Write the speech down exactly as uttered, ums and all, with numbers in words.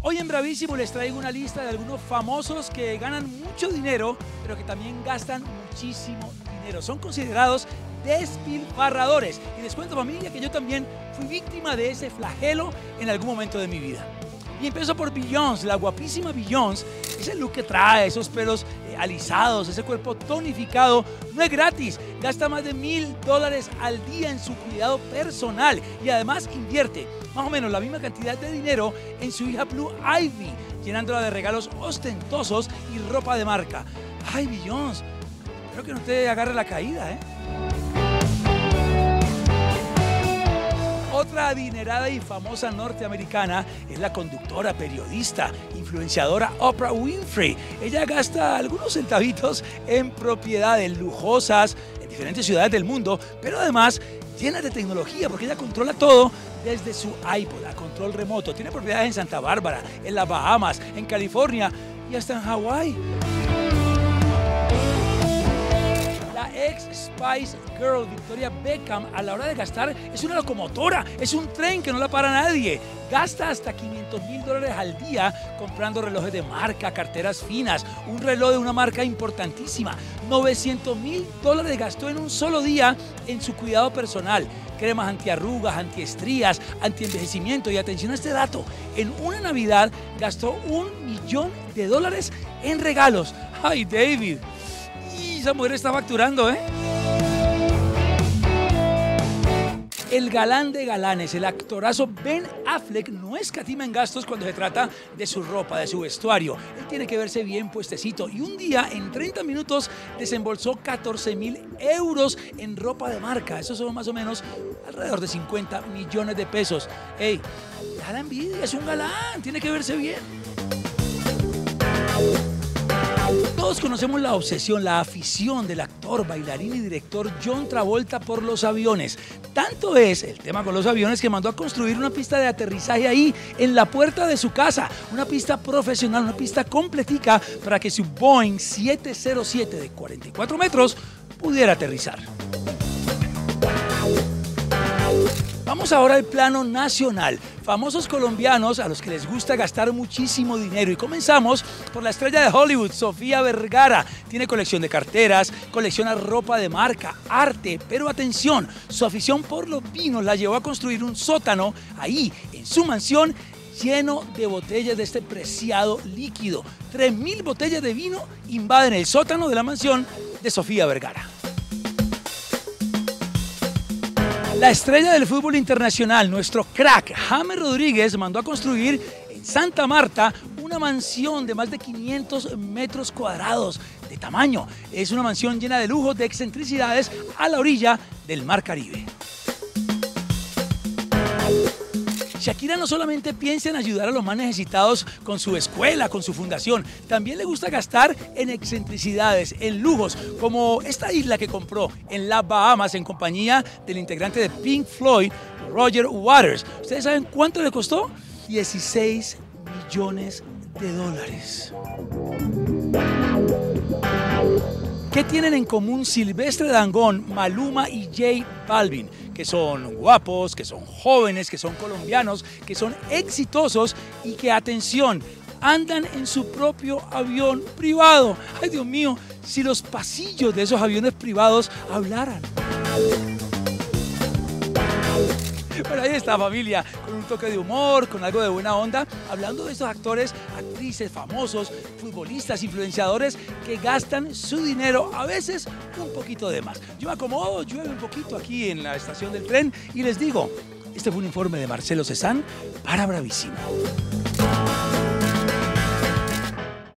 Hoy en Bravísimo les traigo una lista de algunos famosos que ganan mucho dinero, pero que también gastan muchísimo dinero. Son considerados despilfarradores. Y les cuento, familia, que yo también fui víctima de ese flagelo en algún momento de mi vida. Y empiezo por Beyoncé, la guapísima Beyoncé. Ese look que trae, esos pelos eh, alisados, ese cuerpo tonificado, no es gratis. Gasta más de mil dólares al día en su cuidado personal y además invierte más o menos la misma cantidad de dinero en su hija Blue Ivy, llenándola de regalos ostentosos y ropa de marca. Ay, Beyoncé, espero que no te agarre la caída, ¿eh? Otra adinerada y famosa norteamericana es la conductora, periodista, influenciadora Oprah Winfrey. Ella gasta algunos centavitos en propiedades lujosas en diferentes ciudades del mundo, pero además llenas de tecnología, porque ella controla todo desde su iPod a control remoto. Tiene propiedades en Santa Bárbara, en las Bahamas, en California y hasta en Hawái. La ex Spice Girl Victoria Beckham, a la hora de gastar, es una locomotora, es un tren que no la para nadie. Gasta hasta quinientos mil dólares al día comprando relojes de marca, carteras finas, un reloj de una marca importantísima. novecientos mil dólares gastó en un solo día en su cuidado personal. Cremas antiarrugas, antiestrías, antienvejecimiento. Y atención a este dato, en una Navidad gastó un millón de dólares en regalos. ¡Ay, David! Y esa mujer está facturando, ¿eh? El galán de galanes, el actorazo Ben Affleck, no escatima en gastos cuando se trata de su ropa, de su vestuario. Él tiene que verse bien puestecito y un día, en treinta minutos, desembolsó catorce mil euros en ropa de marca. Eso son más o menos alrededor de cincuenta millones de pesos. ¡Ey! Da la envidia, es un galán, tiene que verse bien. Todos conocemos la obsesión, la afición del actor, bailarín y director John Travolta por los aviones. Tanto es el tema con los aviones que mandó a construir una pista de aterrizaje ahí, en la puerta de su casa. Una pista profesional, una pista completica para que su Boeing siete cero siete de cuarenta y cuatro metros pudiera aterrizar. Vamos ahora al plano nacional. Famosos colombianos a los que les gusta gastar muchísimo dinero. Y comenzamos por la estrella de Hollywood, Sofía Vergara. Tiene colección de carteras, colecciona ropa de marca, arte. Pero atención, su afición por los vinos la llevó a construir un sótano ahí, en su mansión, lleno de botellas de este preciado líquido. tres mil botellas de vino invaden el sótano de la mansión de Sofía Vergara. La estrella del fútbol internacional, nuestro crack, James Rodríguez, mandó a construir en Santa Marta una mansión de más de quinientos metros cuadrados de tamaño. Es una mansión llena de lujos, de excentricidades a la orilla del Mar Caribe. Shakira no solamente piensa en ayudar a los más necesitados con su escuela, con su fundación, también le gusta gastar en excentricidades, en lujos, como esta isla que compró en las Bahamas en compañía del integrante de Pink Floyd, Roger Waters. ¿Ustedes saben cuánto le costó? dieciséis millones de dólares. ¿Qué tienen en común Silvestre Dangond, Maluma y J Balvin? Que son guapos, que son jóvenes, que son colombianos, que son exitosos y que, atención, andan en su propio avión privado. Ay, Dios mío, si los pasillos de esos aviones privados hablaran. Pero ahí está, familia, con un toque de humor, con algo de buena onda, hablando de estos actores, actrices, famosos, futbolistas, influenciadores que gastan su dinero, a veces un poquito de más. Yo me acomodo, llueve un poquito aquí en la estación del tren y les digo, este fue un informe de Marcelo Cezanne para Bravísimo.